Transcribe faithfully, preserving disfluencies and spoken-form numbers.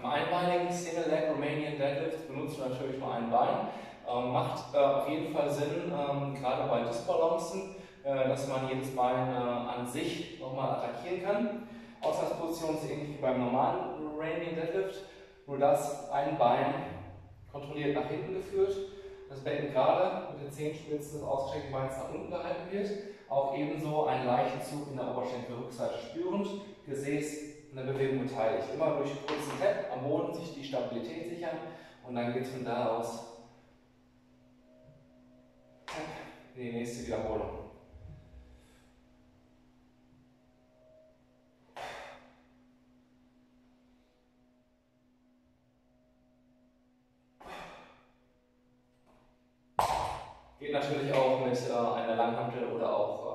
einbeinigen Single Leg Romanian Deadlift benutzt du natürlich nur ein Bein. Ähm, macht äh, auf jeden Fall Sinn, ähm, gerade bei Disbalancen, äh, dass man jedes Bein äh, an sich nochmal attackieren kann. Ausgangsposition ist ähnlich wie beim normalen Romanian Deadlift, nur dass ein Bein kontrolliert nach hinten geführt, das Becken gerade mit den Zehenspitzen des ausgestreckten Beins nach unten gehalten wird. Auch ebenso einen leichten Zug in der Oberschenkelrückseite spürend, Gesäß in der Bewegung beteiligt. Immer durch kurzen Tap am Boden sich die Stabilität sichern und dann geht es von da aus in die nächste Wiederholung. Geht natürlich auch mit äh, einer Langhantel oder auch